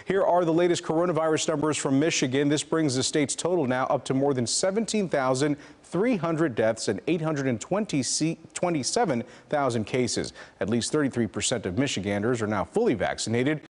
Here are the latest coronavirus numbers from Michigan. This brings the state's total now up to more than 17,300 deaths and 827,000 cases. At least 33% of Michiganders are now fully vaccinated.